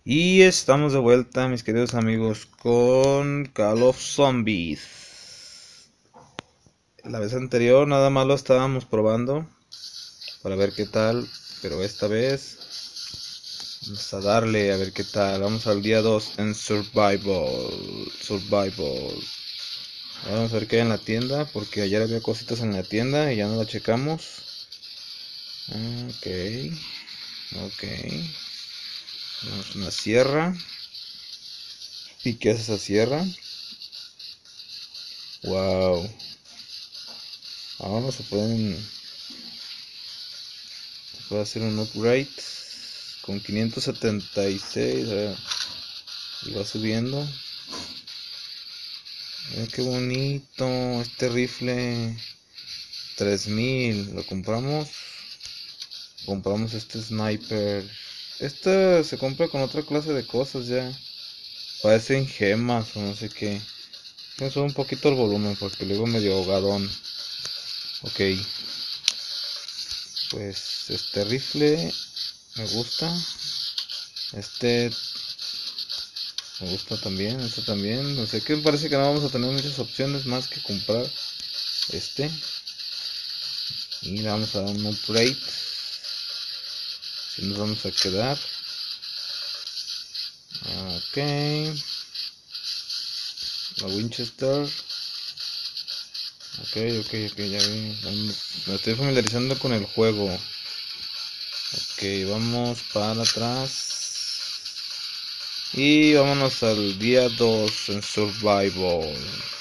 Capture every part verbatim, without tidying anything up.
Y estamos de vuelta, mis queridos amigos, con Call of Zombies. La vez anterior nada más lo estábamos probando para ver qué tal, pero esta vez vamos a darle a ver qué tal. Vamos al día dos en Survival. Survival. Ahora vamos a ver qué hay en la tienda, porque ayer había cositas en la tienda y ya no la checamos. Ok, ok. Tenemos una sierra. ¿Y qué es esa sierra? Wow. Ahora se pueden se puede hacer un upgrade con quinientos setenta y seis, a ver, y va subiendo. Mira qué bonito este rifle. Tres mil, lo compramos. Compramos este sniper. Este se compra con otra clase de cosas ya. Parecen gemas o no sé qué. Voy a subir un poquito el volumen porque luego medio ahogadón. Ok. Pues este rifle me gusta. Este me gusta también, este también. No sé qué, parece que no vamos a tener muchas opciones más que comprar este. Y le vamos a dar un upgrade. Si nos vamos a quedar. Ok. La Winchester. Ok, ok, ok, ya vi. Vamos, me estoy familiarizando con el juego. Ok, vamos para atrás. Y vámonos al día dos en Survival.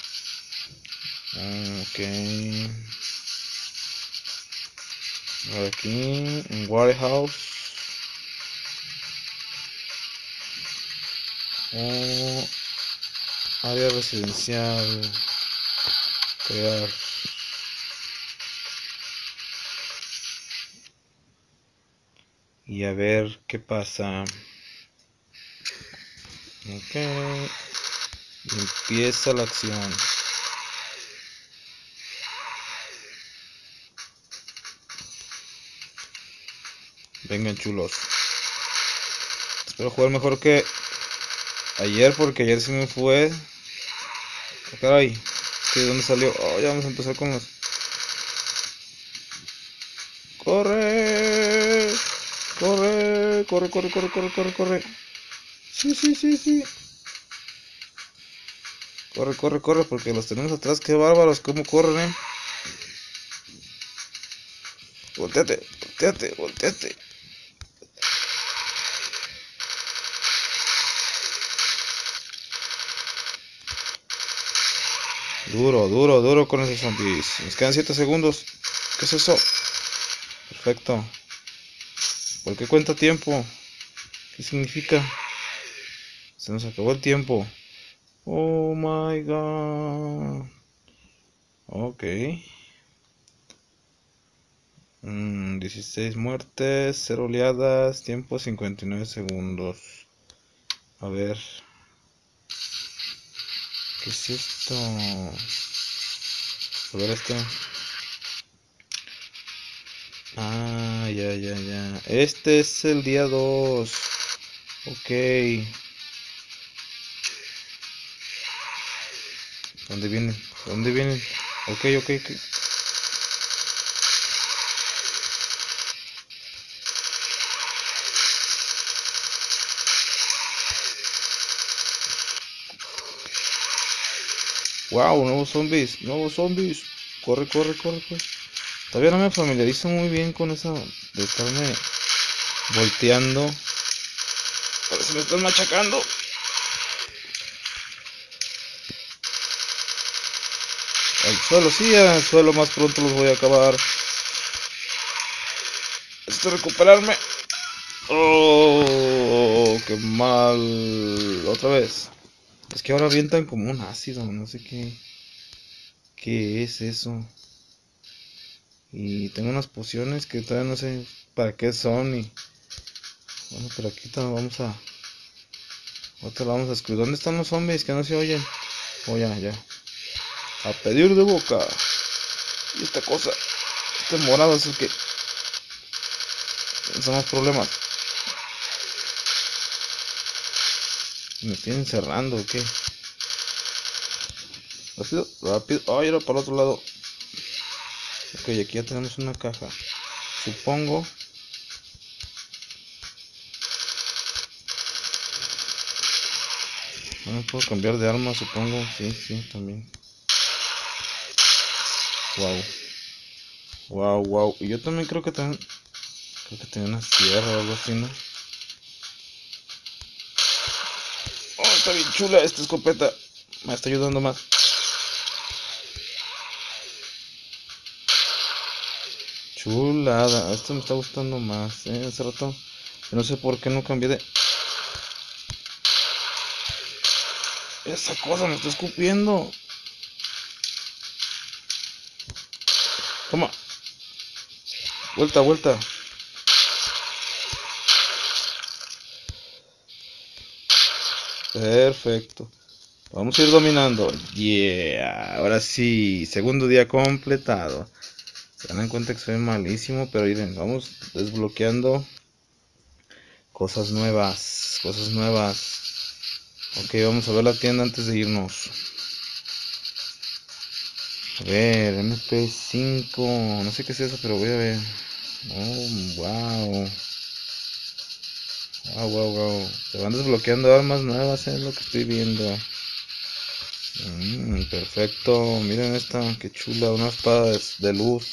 Ok. Aquí en Warehouse. Oh, área residencial. Crear. Y a ver qué pasa. Ok. Y empieza la acción. Vengan chulos. Espero jugar mejor que ayer porque ayer sí me fue. Ah, caray. ¿De dónde salió? Oh, ya vamos a empezar con los... ¡Corre! ¡Corre! ¡Corre, corre, corre, corre, corre, corre! Sí, sí, sí, sí. Corre, corre, corre porque los tenemos atrás. ¡Qué bárbaros! ¿Cómo corren, eh? Volteate, volteate, volteate. Duro, duro, duro con esos zombies. Nos quedan siete segundos. ¿Qué es eso? Perfecto. ¿Por qué cuenta tiempo? ¿Qué significa? Se nos acabó el tiempo. Oh my god. Ok. Mm, dieciséis muertes, cero oleadas, tiempo cincuenta y nueve segundos. A ver. ¿Qué es esto? A ver este. Ah, ya, ya, ya. Este es el día dos. Ok. ¿Dónde vienen? ¿Dónde vienen? Ok, ok, ok. Wow, nuevos zombies, nuevos zombies. Corre, corre, corre, corre. Todavía no me familiarizo muy bien con eso de estarme volteando. Parece que me están machacando. Al suelo, sí, al suelo más pronto los voy a acabar. Necesito recuperarme. Oh, qué mal. Otra vez. Es que ahora avientan como un ácido, no sé qué. ¿Qué es eso? Y tengo unas pociones que todavía no sé para qué son. Y bueno, pero aquí vamos a. Otra la vamos a escribir. ¿Dónde están los zombies que no se oyen? Oh, ya, ya. A pedir de boca. Y esta cosa. Este morado es el que. Son los problemas. Me tienen cerrando, ¿o qué? Rápido, rápido. Ay, era para el otro lado. Ok, aquí ya tenemos una caja. Supongo. No me puedo cambiar de arma, supongo. Sí, sí, también. Wow. Wow, wow. Y yo también creo que también. Creo que tenía una sierra o algo así, ¿no? Oh, está bien chula esta escopeta. Me está ayudando más. Chulada. Esto me está gustando más, ¿eh? Hace rato. Yo no sé por qué no cambié de. Esa cosa me está escupiendo. Toma. Vuelta, vuelta. Perfecto. Vamos a ir dominando. Yeah. Ahora sí. Segundo día completado. Se dan cuenta que soy malísimo. Pero miren, vamos desbloqueando cosas nuevas. Cosas nuevas. Ok, vamos a ver la tienda antes de irnos. A ver, M P cinco. No sé qué es eso, pero voy a ver. Oh, wow. Wow, wow, wow. Se van desbloqueando armas nuevas, es lo que estoy viendo. Mm, perfecto. Miren esta, qué chula. Una espada de luz.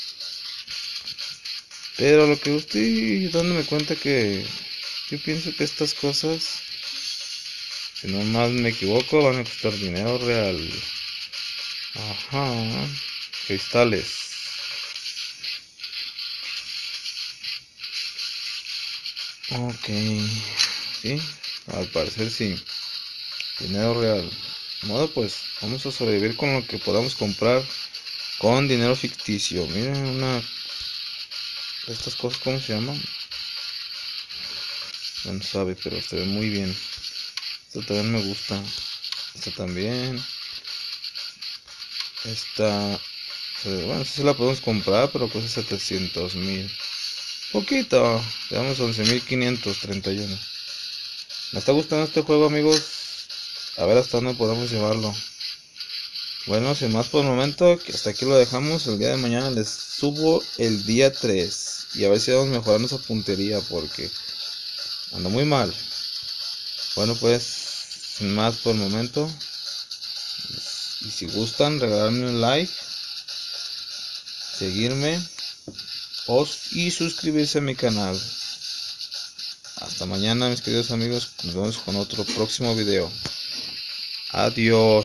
Pero lo que estoy dándome cuenta que yo pienso que estas cosas, si no más me equivoco, van a costar dinero real. Ajá. Cristales. Ok. Sí, al parecer sí. Dinero real. Modo pues, vamos a sobrevivir con lo que podamos comprar con dinero ficticio. Miren una. Estas cosas, ¿cómo se llaman? No sabe, pero se ve muy bien. Esta también me gusta. Esta también. Esta. Bueno, esta sí la podemos comprar, pero cuesta setecientos mil. Poquito. Le damos once mil quinientos treinta y uno. Me está gustando este juego, amigos. A ver hasta dónde podemos llevarlo. Bueno, sin más por el momento, hasta aquí lo dejamos. El día de mañana les subo el día tres. Y a ver si vamos mejorando esa puntería, porque ando muy mal. Bueno, pues, sin más por el momento. Y si gustan, regalarme un like, seguirme y suscribirse a mi canal. Hasta mañana, mis queridos amigos. Nos vemos con otro próximo video. Adiós.